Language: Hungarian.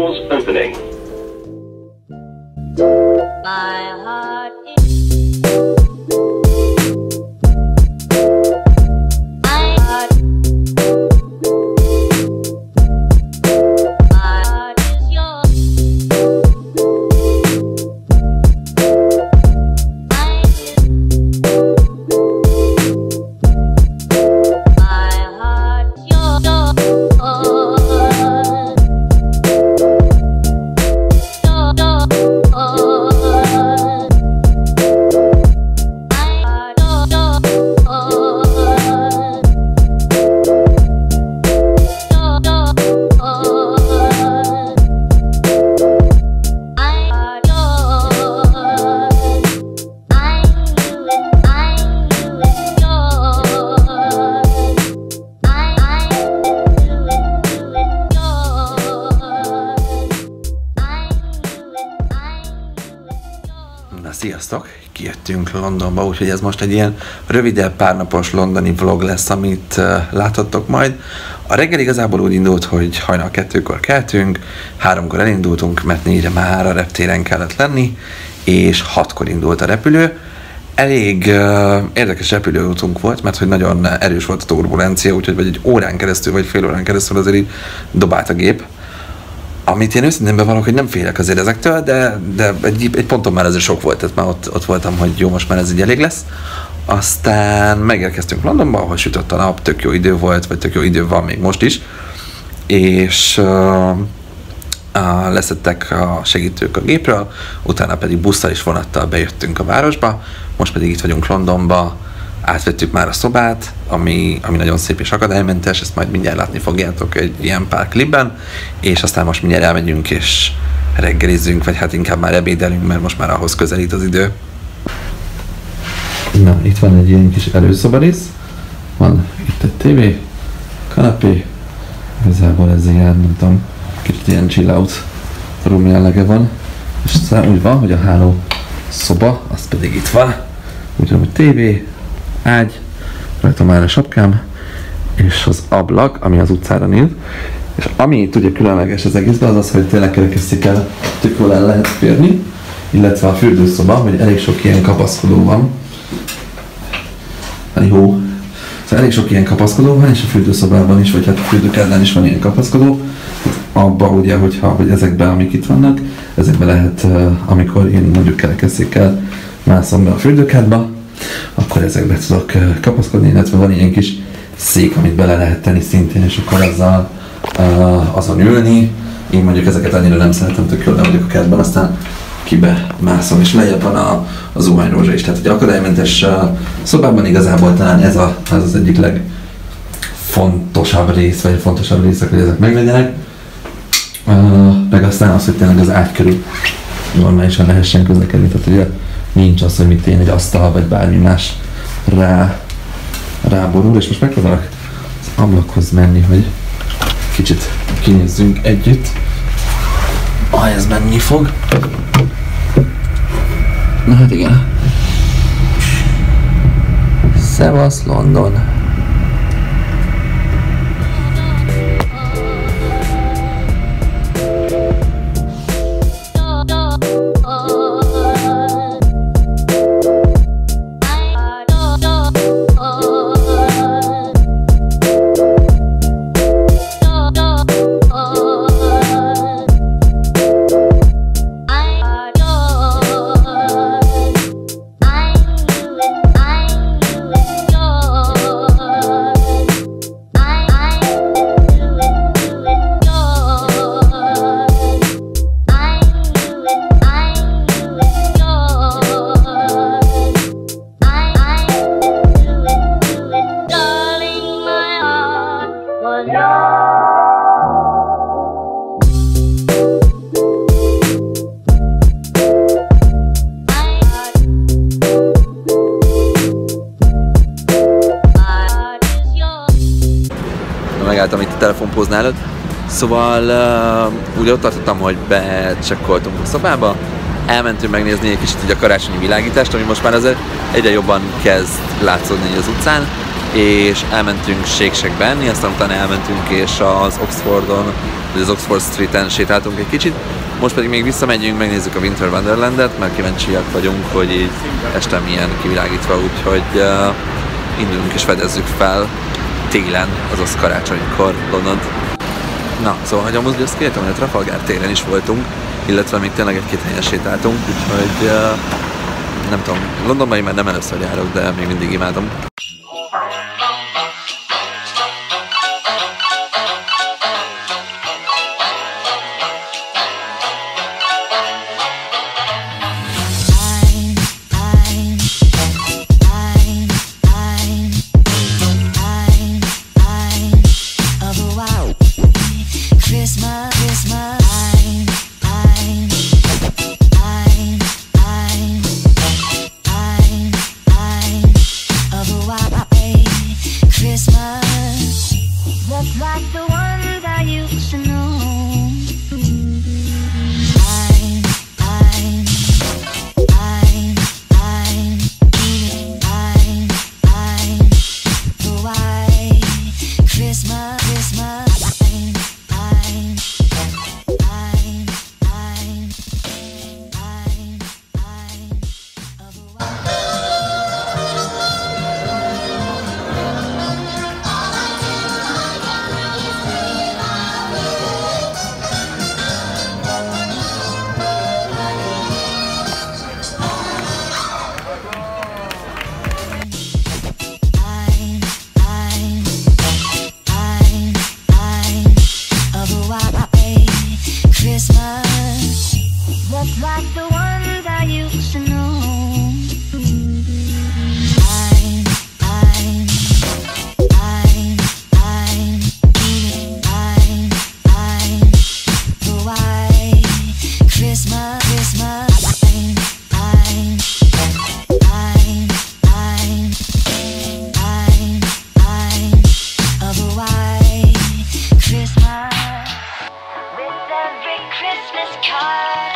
Doors opening. My heart is Sziasztok! Kijöttünk Londonba, úgyhogy ez most egy ilyen rövidebb, párnapos londoni vlog lesz, amit láthattok majd. A reggel igazából úgy indult, hogy hajnal 2-kor keltünk, 3-kor elindultunk, mert 4-re már a reptéren kellett lenni, és 6-kor indult a repülő. Elég érdekes repülőútunk volt, mert hogy nagyon erős volt a turbulencia, úgyhogy vagy egy órán keresztül, vagy fél órán keresztül azért így dobált a gép. Amit én őszintén bevallok, hogy nem félek azért ezektől, de egy ponton már azért sok volt, tehát már ott voltam, hogy jó, most már ez így elég lesz. Aztán megérkeztünk Londonba, ahol sütött a nap, tök jó idő volt, vagy tök jó idő van még most is, és leszettek a segítők a gépről, utána pedig busszal és vonattal bejöttünk a városba, most pedig itt vagyunk Londonba, átvettük már a szobát, ami nagyon szép és akadálymentes, ezt majd mindjárt látni fogjátok egy ilyen pár klipben, és aztán most mindjárt elmegyünk és reggelizzünk, vagy hát inkább már ebédelünk, mert most már ahhoz közelít az idő. Na, itt van egy ilyen kis előszobarész, van itt egy tévé, kanapé, igazából ez ilyen, nem tudom, kicsit ilyen chill out room jellege van, és aztán úgy van, hogy a háló szoba, az pedig itt van, úgyhogy hogy tévé, ágy, rajta már a sapkám, és az ablak, ami az utcára néz. És ami itt ugye különleges az egészben, az az, hogy tényleg kerekesszékkel tök jól el lehet férni, illetve a fürdőszoba, hogy elég sok ilyen kapaszkodó van. Jó. Szóval elég sok ilyen kapaszkodó van, és a fürdőszobában is, vagy hát a fürdőkádban is van ilyen kapaszkodó. Abba ugye, hogy ezekben, amik itt vannak, ezekben lehet, amikor én mondjuk kerekesszékkel mászom be a fürdőkádba, akkor ezekbe tudok kapaszkodni, illetve van ilyen kis szék, amit bele lehet tenni szintén, és akkor azzal azon ülni. Én mondjuk ezeket annyira nem szeretem, tök jól le vagyok a kertben, aztán kibe mászom, és lejjebb van a zuhanyrózsa is. Tehát egy akadálymentes szobában igazából talán ez az egyik legfontosabb rész, vagy fontosabb részek, hogy ezek meglegyenek. Meg aztán az, hogy tényleg az ágy körül normálisan lehessen közlekedni, tehát ugye nincs az, hogy mit én egy asztal, vagy bármi más ráborul, és most megpróbálok az ablakhoz menni, hogy kicsit kinézzünk együtt. Ez menni fog. Na hát igen. Szevasz London! Megálltam itt a telefonpóznál előtt, szóval úgy ott tartottam, hogy becsekkoltunk a szobába, elmentünk megnézni egy kicsit így a karácsonyi világítást, ami most már azért egyre jobban kezd látszódni az utcán, és elmentünk Shake Shackbe enni, aztán utána elmentünk és az Oxfordon hogy az Oxford Street-en sétáltunk egy kicsit, most pedig még visszamegyünk, megnézzük a Winter Wonderlandet, mert kíváncsiak vagyunk, hogy így este milyen kivilágítva, úgyhogy indulunk és fedezzük fel télen, azaz karácsonykor Londont. Na, szóval, hogy amúgy azt kértem, hogy a Trafalgar téren is voltunk, illetve még tényleg egy-két helyen sétáltunk, úgyhogy nem tudom, Londonban én már nem először járok, de még mindig imádom. Christmas card.